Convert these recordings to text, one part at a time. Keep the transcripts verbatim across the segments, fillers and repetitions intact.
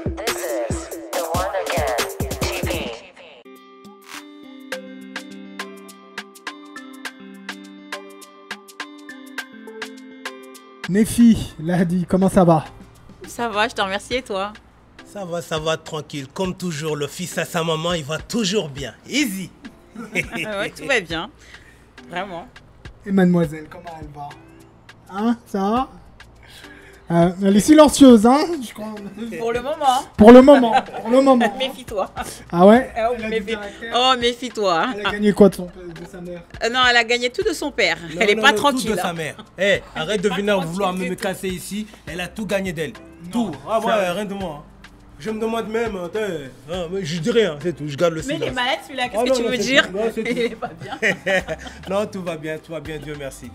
Nefi, Lahdi, comment ça va? Ça va, je te remercie et toi? Ça va, ça va, tranquille. Comme toujours, le fils à sa maman, il va toujours bien. Easy. Ouais, tout va bien. Vraiment. Et mademoiselle, comment elle va? Hein, ça va? euh, Elle est silencieuse, hein, je crois. Pour le moment. Pour le moment, pour le moment. Méfie-toi. Ah ouais? Oh, méfie... oh méfie-toi. Elle a gagné quoi de, son, de sa mère? euh, Non, elle a gagné tout de son père. Non, elle est non, pas non, tranquille. Tout de sa mère. Hey, arrête de venir vouloir me, me casser ici. Elle a tout gagné d'elle. Tout. Ah ouais, rien de moi. Je me demande même, hein, je dis rien, c'est tout, je garde le silence. Mais les mallettes, celui-là, qu'est-ce oh, que non, tu non, veux dire? Non, il est pas bien. Non, tout va bien, tout va bien, Dieu merci.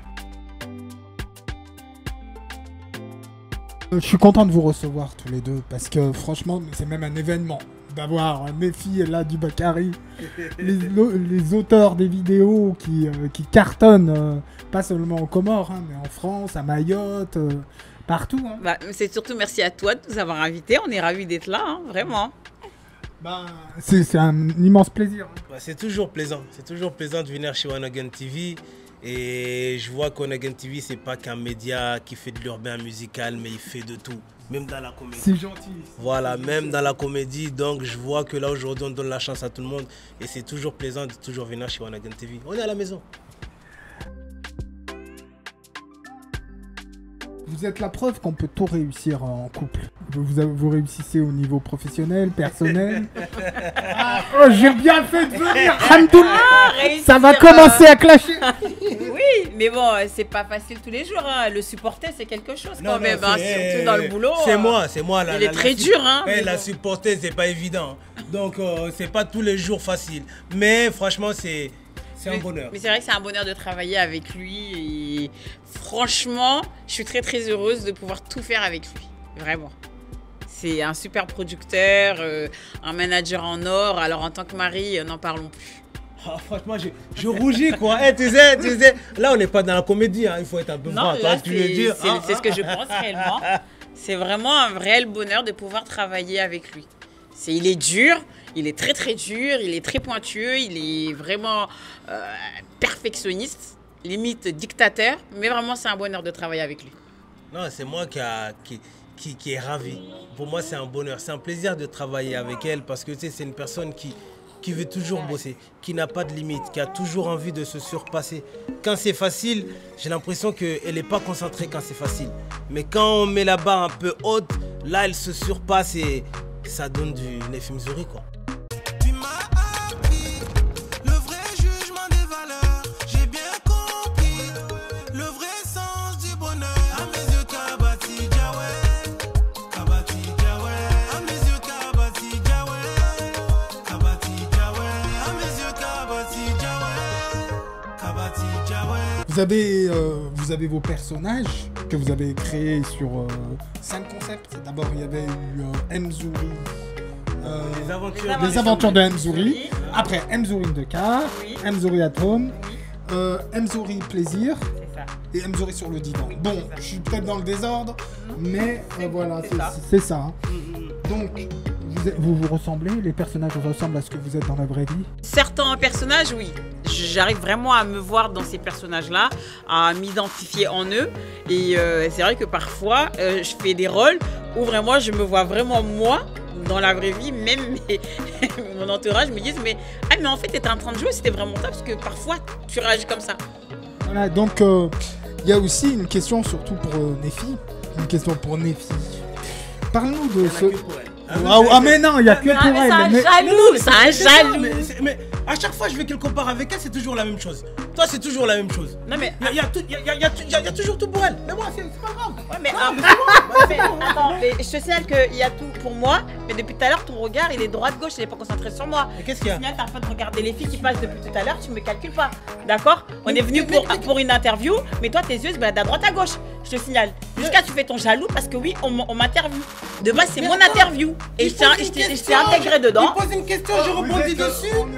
Je suis content de vous recevoir tous les deux parce que franchement, c'est même un événement d'avoir Nefi et Lahdi Bakari, les, les auteurs des vidéos qui, euh, qui cartonnent, euh, pas seulement aux Comores, hein, mais en France, à Mayotte, euh, partout. Hein. Bah, c'est surtout merci à toi de nous avoir invités. On est ravis d'être là, hein, vraiment. Bah, c'est un immense plaisir. Hein. Bah, c'est toujours plaisant, c'est toujours plaisant de venir chez One Again T V. Et je vois qu'One Again T V, c'est pas qu'un média qui fait de l'urbain musical, mais il fait de tout, même dans la comédie. C'est gentil. Voilà, même dans la comédie. Donc je vois que là aujourd'hui, on donne la chance à tout le monde. Et c'est toujours plaisant de toujours venir chez One Again T V. On est à la maison. Vous êtes la preuve qu'on peut tout réussir en couple. Vous, avez, vous réussissez au niveau professionnel, personnel. Ah, oh, j'ai bien fait de venir, Hamdoullah. Ah, ça va commencer à clasher. Oui, mais bon, c'est pas facile tous les jours. Hein. Le supporter, c'est quelque chose non, quand non, même, hein, surtout dans le boulot. C'est hein. moi, c'est moi. La, Il la, est très la, dur. Hein, hey, la bon. supporter, c'est pas évident. Donc, euh, c'est pas tous les jours facile. Mais franchement, c'est... C'est un bonheur. Mais c'est vrai que c'est un bonheur de travailler avec lui. Et franchement, je suis très très heureuse de pouvoir tout faire avec lui. Vraiment. C'est un super producteur, euh, un manager en or. Alors en tant que mari, n'en parlons plus. Oh, franchement, je, je rougis quoi. Hey, tu sais, tu sais, là, on n'est pas dans la comédie. Hein. Il faut être un peu franc. C'est ah, ce que je pense réellement. C'est vraiment un réel bonheur de pouvoir travailler avec lui. C'est, il est dur, il est très très dur, il est très pointueux, il est vraiment euh, perfectionniste, limite dictateur, mais vraiment c'est un bonheur de travailler avec lui. Non, c'est moi qui, a, qui, qui, qui est ravi. Pour moi, c'est un bonheur, c'est un plaisir de travailler avec elle parce que tu sais, c'est une personne qui, qui veut toujours bosser, qui n'a pas de limite, qui a toujours envie de se surpasser. Quand c'est facile, j'ai l'impression qu'elle n'est pas concentrée quand c'est facile. Mais quand on met la barre un peu haute, là, elle se surpasse et... ça donne du Nefi Mzuri quoi. Tu m'as appris le vrai jugement des valeurs. J'ai bien compris le vrai sens du bonheur. À mes yeux Kabati Djawé, Kabati Djawé. À mes yeux Kabati Djawé, Kabati Djawé. À mes yeux Kabati Djawé, Kabati Djawé. Vous avez, euh, vous avez vos personnages que vous avez créés sur euh, cinq concepts. D'abord, il y avait eu euh, Mzuri. Euh, les aventures, les aventures, les aventures de Mzuri. Après, Mzuri de Car, oui. Mzuri at Home, oui. euh, Mzuri Plaisir et Mzuri sur le divan. Bon, je suis peut-être dans le désordre, mais euh, voilà, c'est ça. C'est ça hein. mm-hmm. Donc, vous, êtes, vous vous ressemblez? Les personnages ressemblent à ce que vous êtes dans la vraie vie? Certains personnages, oui. J'arrive vraiment à me voir dans ces personnages-là, à m'identifier en eux. Et euh, c'est vrai que parfois, euh, je fais des rôles où vraiment je me vois vraiment moi dans la vraie vie. Même mes, mon entourage me disent mais, ah, mais en fait, tu étais en train de jouer, c'était vraiment ça. Parce que parfois, tu réagis comme ça. Voilà, donc il euh, y a aussi une question surtout pour euh, Nefi. Une question pour Nefi. Parle-nous de ce... Ah, ah mais non, il n'y a que pour elle. C'est un mais... jaloux, c'est un jaloux. Mais, mais à chaque fois je vais quelque part avec elle, c'est toujours la même chose. Toi, c'est toujours la même chose. Non mais... Il y, y, y, y, y, y a toujours tout pour elle. Mais moi, c'est pas grave. Ouais, mais, non, ah, mais, mais, attends, mais je te signale qu'il y a tout pour moi, mais depuis tout à l'heure, ton regard, il est droite-gauche, il n'est pas concentré sur moi. Mais qu'est-ce qu'il y a? Je te signale, t'as pas de regarder les filles qui passent depuis tout à l'heure, tu me calcules pas. D'accord? On est venu pour, pour une interview, mais toi, tes yeux se baladent à droite à gauche. Je te signale. Jusqu'à tu fais ton jaloux parce que oui, on, on m'interviewe. De base, c'est mon interview. Et je t'ai intégré dedans. Il pose une question, je rebondis dessus.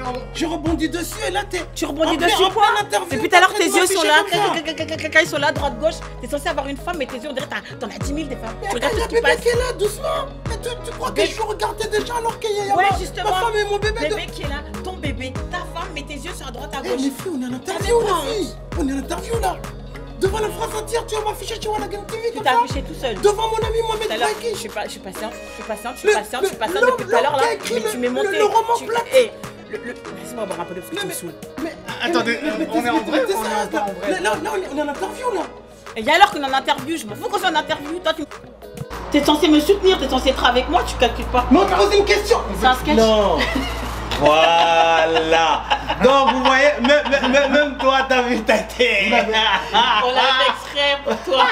je rebondis dessus et là t'es. Tu rebondis Après, dessus après quoi? l'interview, Depuis tout à l'heure, t'es tes en train de yeux sont m'afficher là. comme ça. Quand ils sont là, droite, gauche. T'es censé avoir une femme, mais tes yeux, on dirait que t'en as dix mille des femmes. Tu regardes Il y tout a ce qui bébé passe. qui est là, doucement. Mais tu, tu crois que je regardais déjà alors qu'il y a Ouais, ma, justement. ma femme et mon bébé Bébé de... qui est là, ton bébé, ta femme, mais tes yeux sont à droite, à Eh gauche. les filles, on est à l'interview les filles. On est à l'interview là. Devant la France entière, tu vas m'afficher sur la Game T V Tu comme t'es ça. affiché tout seul. Devant mon ami Mohamed Tout à l'heure, Baiki. je suis pas, je suis patiente, je suis patiente, je suis Le- patiente, le- je suis patiente l'homme- depuis tout à l'heure là. l'homme qui a écrit Mais le- tu m'es le- monté. le roman tu- Black. Eh, le, le, laisse-moi boire un peu d'eau parce que tu me saoules. Mais Attendez, mais- mais- on mais- est en mais- vrai, mais- on est là, pas en vrai. Là, là, là, on est- on est en interview là. Et alors qu'on est en interview, je m'en fous qu'on soit en interview. Toi, tu. T'es censé me soutenir, t'es censé être avec moi, tu calcules pas. Non, t'as posé une question. C'est un sketch. Non. Voilà. Donc vous voyez, même, même, même toi t'as vu ta tête. On a l'extrait pour toi.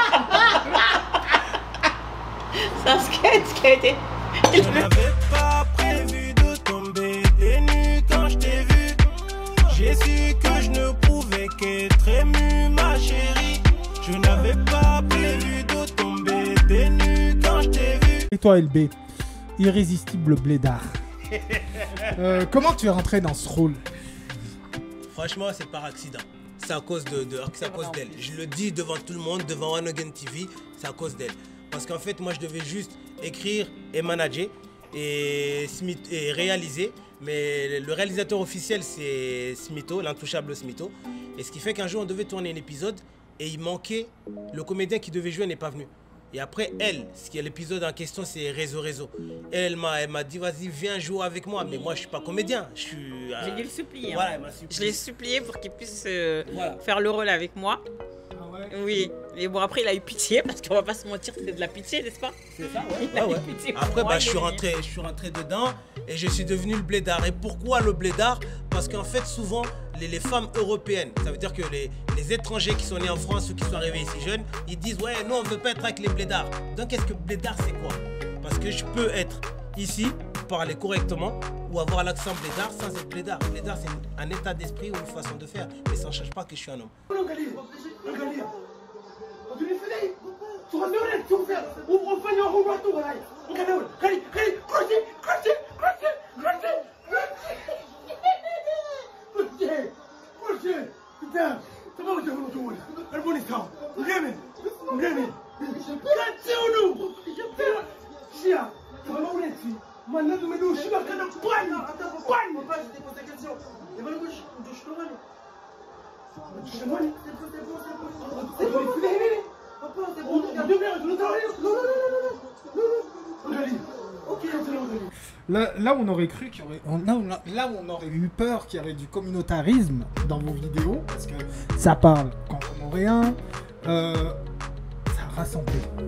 C'est un sketch qui a été. Je n'avais pas prévu de tomber des nues quand je t'ai vu. J'ai su que je ne pouvais qu'être ému, ma chérie. Je n'avais pas prévu de tomber des nues quand je t'ai vu. Et toi, L B, irrésistible blédard. Euh, comment tu es rentré dans ce rôle? Franchement, c'est par accident. C'est à cause de, de c'est à cause d'elle. Je le dis devant tout le monde, devant One Again T V, c'est à cause d'elle. Parce qu'en fait, moi, je devais juste écrire et manager et, Smith, et réaliser. Mais le réalisateur officiel, c'est Smitho, l'intouchable Smitho. Et ce qui fait qu'un jour, on devait tourner un épisode et il manquait, le comédien qui devait jouer n'est pas venu. Et après, elle, ce qui est l'épisode en question, c'est Réseau Réseau. Elle m'a elle m'a dit, vas-y, viens jouer avec moi. Mais moi, je ne suis pas comédien. Je suis... euh, J'ai dû le supplier. hein. Voilà, elle m'a Je supplié. l'ai supplié pour qu'il puisse euh, Voilà. faire le rôle avec moi. Ah ouais. Oui. Et bon, après, il a eu pitié parce qu'on va pas se mentir, c'était de la pitié, n'est-ce pas? C'est ça, ouais. Il a Ouais, eu ouais. pitié pour Après, moi, bah, il je, suis est rentré, je suis rentré dedans et je suis devenu le blédard. Et pourquoi le blédard? Parce qu'en fait, souvent, les, les femmes européennes, ça veut dire que les, les étrangers qui sont nés en France ou qui sont arrivés ici jeunes, ils disent, ouais, nous, on veut pas être avec les blédards. Donc, est-ce que blédard, c'est quoi? Parce que je peux être ici, parler correctement ou avoir l'accent blédard sans être blédard. Blédard, c'est un état d'esprit ou une façon de faire. Mais ça ne change pas que je suis un homme. Là, là, on aurait cru qu'il y aurait, on- là, on, là où on aurait eu peur qu'il y aurait du communautarisme dans vos vidéos, parce que ça parle qu'en comoréen, euh, ça rassemble.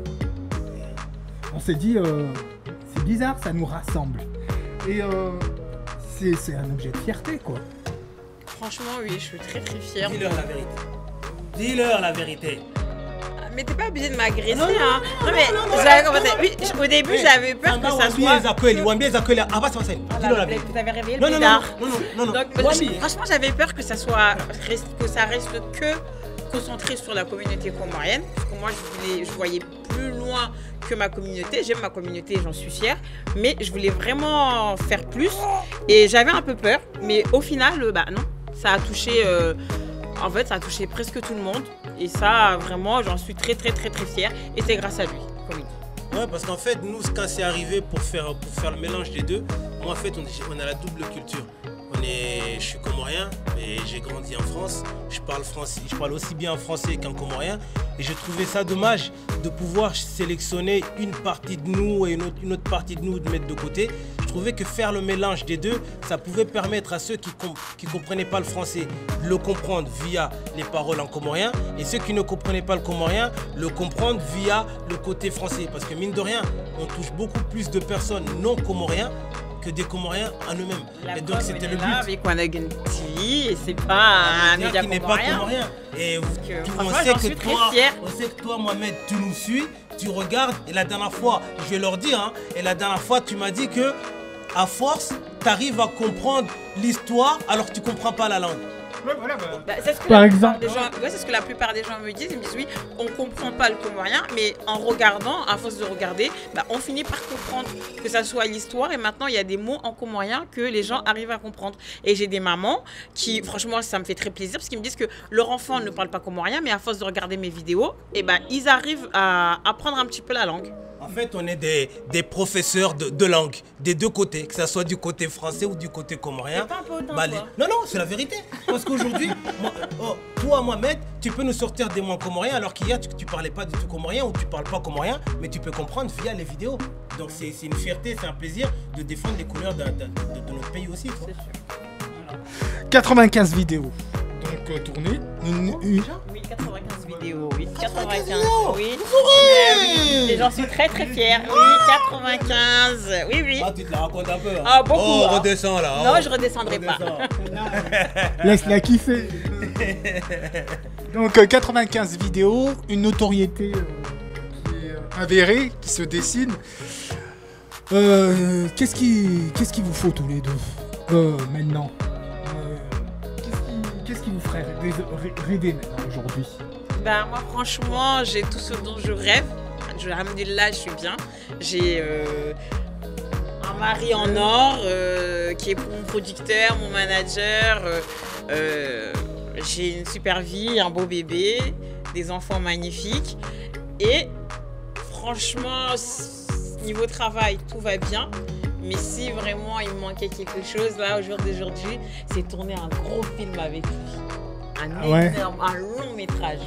On s'est dit, euh, c'est bizarre, ça nous rassemble. Et euh, c'est c'est un objet de fierté, quoi. Franchement, oui, je suis très très fière. Dis-leur la vérité. Dis-leur la vérité. Mais t'es pas obligé de m'agresser, Non, non, hein. non, Non, mais non, non, j'avais non, commencé. non, Oui, non, je- au début, Eh, j'avais peur que ça Wambi soit. Ezakweli, Wambi Ezakweli, Abbas Hossein. Voilà, Dis-leur la vous vérité. avez réveillé le Non, non, non, blédard. non, non, non, non. Donc, Wambi. je- franchement, j'avais peur que ça soit reste- que ça reste que concentré sur la communauté comorienne, parce que moi, je voulais, je voyais plus loin que ma communauté. J'aime ma communauté, j'en suis fière, mais je voulais vraiment faire plus. Et j'avais un peu peur, mais au final, euh, bah non, ça a touché. euh, En fait, ça a touché presque tout le monde. Et ça, vraiment, j'en suis très, très, très, très fière. Et c'est grâce à lui, comme il dit. Ouais, parce qu'en fait, nous, quand c'est arrivé pour faire, pour faire le mélange des deux, moi, en fait, on, est- on a la double culture. On est, je suis comorien, mais j'ai grandi en France. Je parle français, je parle aussi bien en français qu'en comorien. Et je trouvais ça dommage de pouvoir sélectionner une partie de nous et une autre, une autre partie de nous de mettre de côté. Je trouvais que faire le mélange des deux, ça pouvait permettre à ceux qui ne comprenaient pas le français de le comprendre via les paroles en comorien, et ceux qui ne comprenaient pas le comorien, le comprendre via le côté français. Parce que mine de rien, on touche beaucoup plus de personnes non comoriens que des Comoriens en eux-mêmes. La Et donc preuve, c'était on le est but. là avec One Again T V et c'est pas un média qui n'est pas comorien. comorien. Et vous- que, tu- on franchement, sait j'en que suis très toi, fière. on sait que toi, Mohamed, tu nous suis, tu regardes. Et la dernière fois, je vais leur dire, hein, et la dernière fois, tu m'as dit que à force, tu arrives à comprendre l'histoire alors que tu comprends pas la langue. Ouais, voilà, bah. Bah, c'est ce que Par la exemple. plupart des gens- ouais, c'est ce que la plupart des gens me disent. Ils me disent oui, on comprend pas le comorien, mais en regardant, à force de regarder, bah, on finit par comprendre que ça soit l'histoire. Et maintenant, il y a des mots en comorien que les gens arrivent à comprendre. Et j'ai des mamans qui, franchement, ça me fait très plaisir parce qu'ils me disent que leur enfant ne parle pas comorien, mais à force de regarder mes vidéos, et ben ils arrivent à apprendre un petit peu la langue. En fait, on est des, des professeurs de, de langue, des deux côtés, que ce soit du côté français ou du côté comorien. C'est pas un peu autant, Bah, toi. les- Non, non, c'est la vérité. Parce qu'aujourd'hui, moi- oh, toi, Mohamed, tu peux nous sortir des mots comoriens alors qu'hier, tu, tu parlais pas du tout comorien ou tu parles pas comorien, mais tu peux comprendre via les vidéos. Donc, c'est c'est une fierté, c'est un plaisir de défendre les couleurs d'un- d'un- de, de notre pays aussi. quoi. quatre-vingt-quinze vidéos. Donc euh, tournées. Une- une- Oui, quatre-vingt-quinze vidéos, oui. quatre-vingt-quinze, vidéos. oui. Ouais. Et j'en suis très très fière. Oui, quatre-vingt-quinze. Oui, oui. Ah, tu te la racontes un peu. Hein. Ah, beaucoup, Oh, hein. redescends là. Non, oh. je redescendrai pas. Redescends. Laisse-la kiffer. Donc euh, quatre-vingt-quinze vidéos, une notoriété euh, qui est euh, avérée, qui se dessine. Euh, qu'est-ce qui, qu'est-ce qu'il vous faut tous les deux euh, maintenant Euh, qu'est-ce, qui, qu'est-ce qui vous ferait rêver, rêver maintenant aujourd'hui? Ben, moi, franchement, j'ai tout ce dont je rêve. Je alhamdoulilah, je suis bien. J'ai euh, un mari en or euh, qui est mon producteur, mon manager. euh, euh, j'ai une super vie, un beau bébé, des enfants magnifiques. Et franchement, s- niveau travail, tout va bien. Mais si vraiment il me manquait quelque chose, là, au jour d'aujourd'hui, c'est tourner un gros film avec lui. Un Ah ouais. énorme, un long métrage.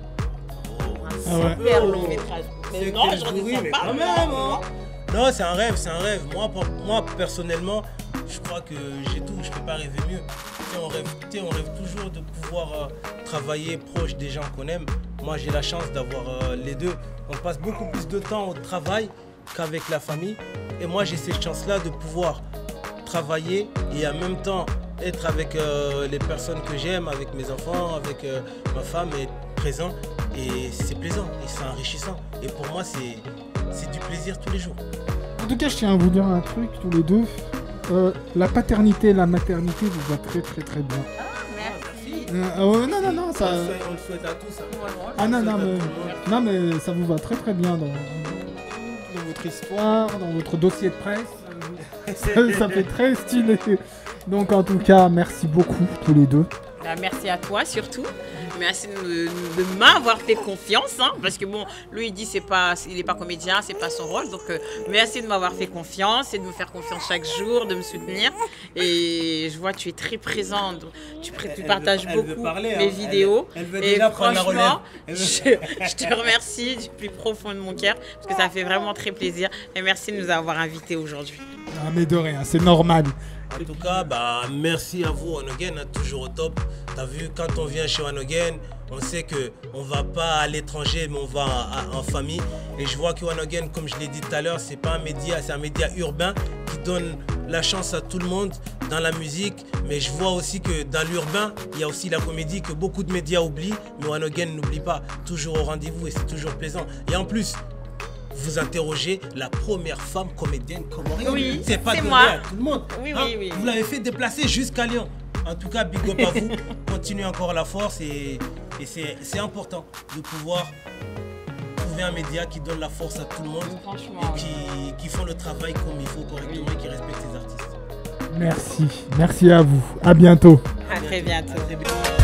Ah ouais. Super long métrage. Mais C'est non, quel je bruit, redescends mais pas. quand même, hein. Non, c'est un rêve, c'est un rêve. Moi, pour- moi personnellement, je crois que j'ai tout, je peux pas rêver mieux. Tu sais, on rêve, tu sais, on rêve toujours de pouvoir euh, travailler proche des gens qu'on aime. Moi, j'ai la chance d'avoir euh, les deux. On passe beaucoup plus de temps au travail qu'avec la famille. Et moi, j'ai cette chance-là de pouvoir travailler et en même temps être avec euh, les personnes que j'aime, avec mes enfants, avec euh, ma femme, et être présent. Et c'est plaisant et c'est enrichissant. Et pour moi, c'est c'est du plaisir tous les jours. En tout cas, je tiens à vous dire un truc tous les deux. Euh, la paternité et la maternité vous va très très très bien. Merci. Euh, ah ouais, non, non, non, ça. On le souhaite- on le souhaite à tous. hein. Ah non, non, On le mais, souhaite à tout le monde. non, mais ça vous va très très bien dans, dans votre histoire, dans votre dossier de presse. ça, ça fait très stylé. Donc en tout cas, merci beaucoup tous les deux. Bah, merci à toi surtout. Merci de, de m'avoir fait confiance, hein, parce que bon, lui il dit c'est pas, il n'est pas comédien, c'est pas son rôle. Donc euh, merci de m'avoir fait confiance et de me faire confiance chaque jour, de me soutenir. Et je vois que tu es très présente, tu, tu Elle partages veut- elle veut beaucoup parler, mes hein. vidéos. Elle- elle veut et déjà prendre la franchement, relève. Elle je, veut- je te remercie du plus profond de mon cœur parce que ça fait vraiment très plaisir. Et merci de nous avoir invités aujourd'hui. Ah, mais de rien, c'est normal. En tout cas, bah, merci à vous, One Again, hein, toujours au top. T'as vu, quand on vient chez One Again, on sait qu'on ne va pas à l'étranger, mais on va à- à- en famille. Et je vois que One Again, comme je l'ai dit tout à l'heure, c'est pas un média, c'est un média urbain qui donne la chance à tout le monde dans la musique. Mais je vois aussi que dans l'urbain, il y a aussi la comédie que beaucoup de médias oublient. Mais One Again n'oublie pas, toujours au rendez-vous et c'est toujours plaisant. Et en plus, vous interrogez la première femme comédienne comorienne. Oui, c'est pas c'est donné moi. à tout le monde. Oui, Hein, oui, oui. Vous l'avez fait déplacer jusqu'à Lyon. En tout cas, big up à vous. Continuez encore la force et, et c'est c'est important de pouvoir trouver un média qui donne la force à tout le monde Franchement. et qui, qui font le travail comme il faut correctement et qui respectent les artistes. Merci, merci à vous. À bientôt. À très bientôt. À très bientôt.